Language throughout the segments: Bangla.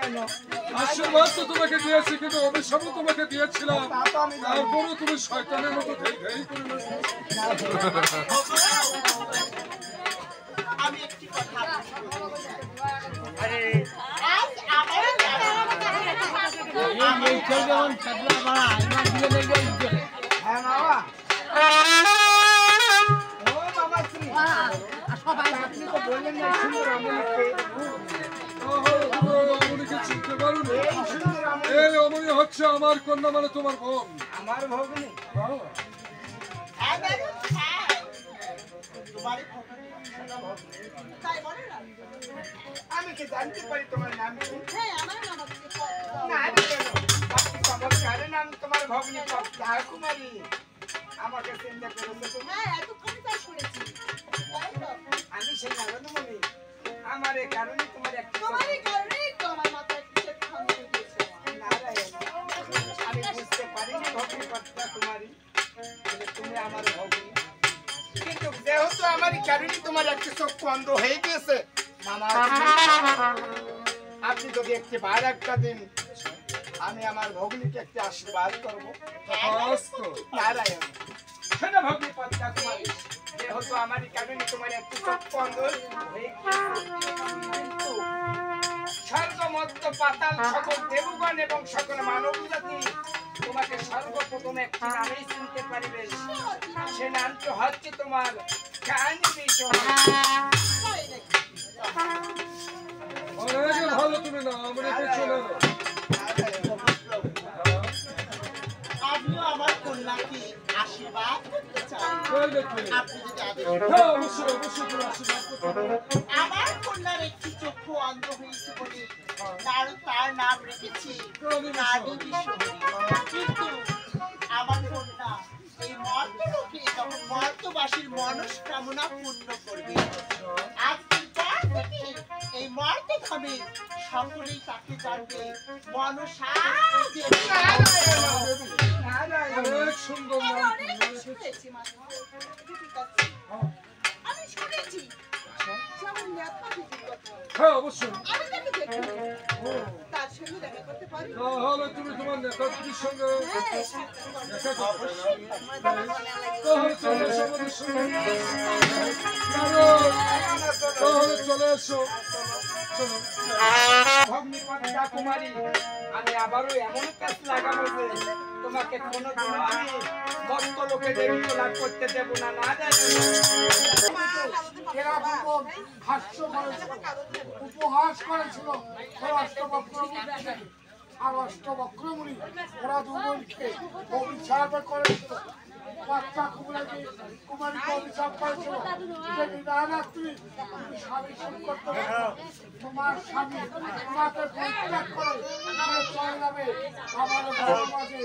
আশীর্বাদ তো তোমাকে দিয়েছি, কিন্তু অভিশাপও তোমাকে দিয়েছিলাম। তারপরও তুমি শয়তানের মতো ধেই ধেই করে আমি একটি কথা অমনি হচ্ছে আমার কন্যা, মানে তোমার বোন। আমার ভগ্নী আমি কি জানতে পারি তোমার নাম কি? নাম তোমার ভগ্নী কুমারী। আমাকে চিন্তা করেছো তুমি? আমি সেই নারদমণি। আমার এই কারণে তোমার একটা আমি বুঝতে পারিনি ভগ্নী কর্তা কুমারী, তুমি আমার ভগ্নী। কিন্তু যেহেতু আমার এই কারণে তোমার একটা চক্ষু অন্ধ হয়ে গিয়েছে, মামা আপনি যদি একটি বার একটা দিন আমি আমার ভগ্নীকে একটি আশীর্বাদ করবো। নারায়ণ শোনো ভগ্নী কর্তা কুমারী, যেহেতু আমার এই কারণে তোমার একটি চক্ষু অন্ধ হয়ে কিন্তু স্বর্গমত্ত পাতাল সকল দেবগণ এবং সকল মানব জাতি তোমাকে সর্বপ্রথম একটি নামেই চিনতে পারিবে। সে নামটি হচ্ছে তোমার কাহিনী বিষয়। ভালো তুমি না আমরা চলে আপনিও আমার কন্যাকে আশীর্বাদ করতে চান? আমার কন্যার একটি চক্ষু অন্ধ হয়েছে বলে তার নাম রেখেছি কিন্তু আমার কন্যা এই মর্তলোকে যখন মর্তবাসীর মনস্কামনা পূর্ণ করবে, আজকের পর থেকে এই মর্তধামে সকলেই তাকে জানবে মনসা দেবী। সুন্দর আমি শুনেছি হ্যাঁ অবশ্যই। তার সঙ্গে দেখা করতে পারি? তাহলে তুমি তোমার নেতাজির সঙ্গে দেখা করতে তাহলে চলে এসো। ভগ্নী কন্যা কুমারী, আমি আবারও এমন কাজ লাগাবো যে তোমাকে কোনোদিন আমি মত্ত লোকে দেবী লাভ করতে দেব না। না উপহাস করেছিল আর অষ্টবক্রমুনি, ওরা দুজনকে অভিশাপ করেছিল। বাচ্চা কুমারীকে অভিশাপ করেছিল যে বিদায়রাত্রি তুমি স্বামী শুরু করতে পারো, তোমার স্বামী তোমাকে পরিত্যাগ করে চলে যাবে আমার ঘর মাঝে।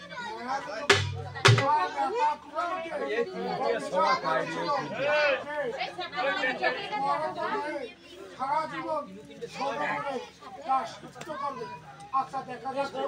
সারা জীবন তা সুস্থ করবে। আচ্ছা দেখা যাচ্ছে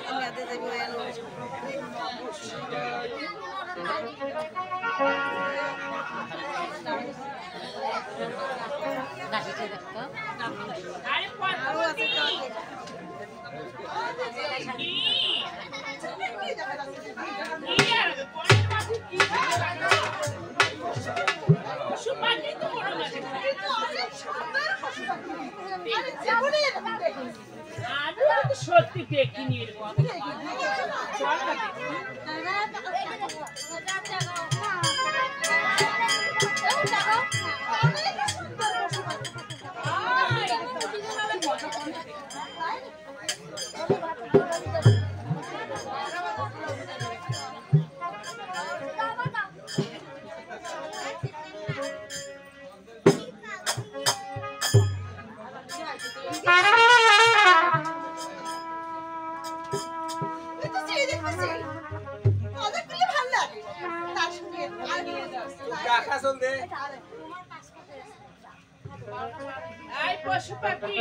সত্যি দেখিনি এরকম চল না আই পশু পাখি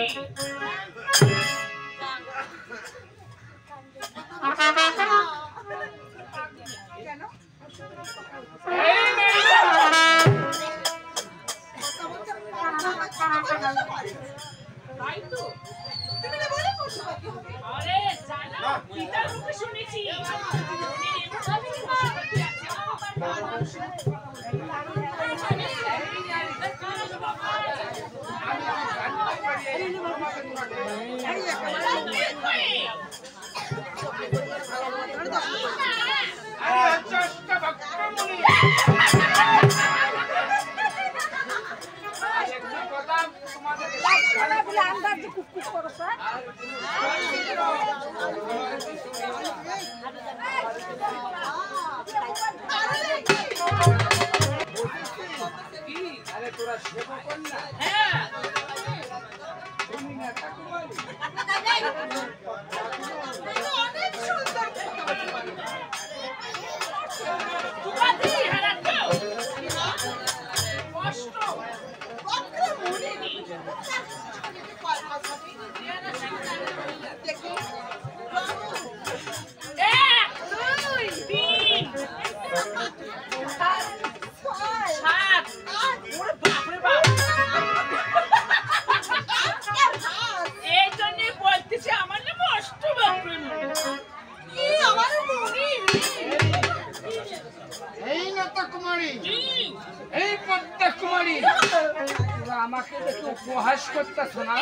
আমাকে দেখে উপহাস করতেছ না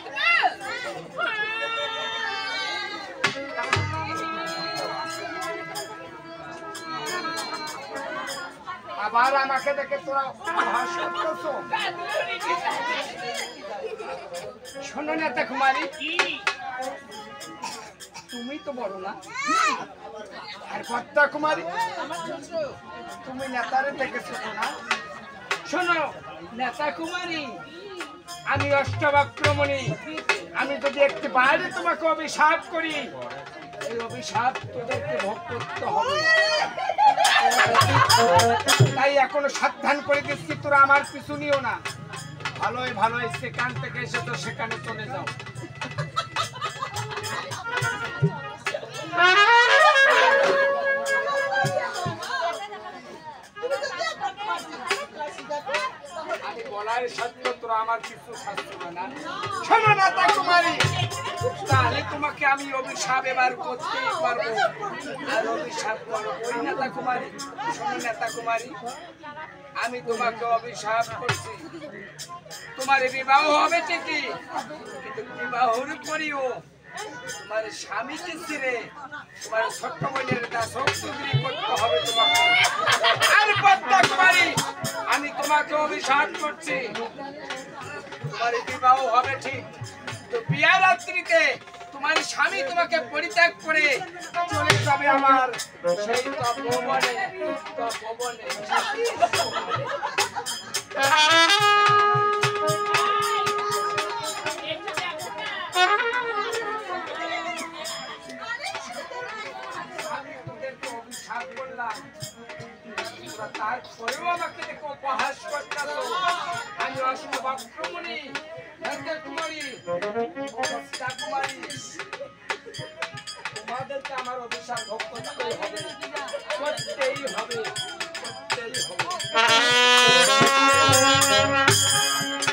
আবার আমাকে দেখে তোরা উপহাস করতেছ শোনো নেতা কুমারী তুমি তো বড় না আর পদ্মা কুমারী তুমি নেতারে দেখেছো না শোনো নেতা কুমারী আমি অষ্টবক্রমণি আমি যদি একটি বাইরে তোমাকে অভিশাপ করি এই অভিশাপ তোদেরকে ভোগ করতে হবে তাই এখনো সাবধান করে দিচ্ছি তোরা আমার পিছু নিও না ভালোই ভালোই সেখান থেকে এসে তো সেখানে চলে যাও আমি বলাই সত্য তোরা আমার কিছু শাস্তি না শোনো নেতা কুমারী তাহলে তোমাকে আমি অভিশাপ এবার করতেই পারবো আর অভিশাপ করবো ওই নেতা কুমারী শোনো নেতা কুমারী আমি তোমাকে অভিশাপ করছি তোমার বিবাহ হবে ঠিকই কিন্তু বিবাহর পরেও তোমার স্বামীকে ছেড়ে তোমার ছোট্ট বোনের দাসত্ব করতে হবে তোমাকে আর পদ্মা কুমারী আমি তোমাকে অভিশাপ করছি তোমার বিবাহ হবে ঠিক তো বিয়া রাত্রিতে তোমার স্বামী তোমাকে পরিত্যাগ করে চলে যাবে আমার সেই তপবনে তারপরেও আমাকে দেখো উপহাস করতেছ আমি অষ্টবক্রমণি কুমারী কুমারী তোমাদেরকে আমার অভিশাপ ভোগ করতেই হবে, করতেই হবে, করতেই হবে।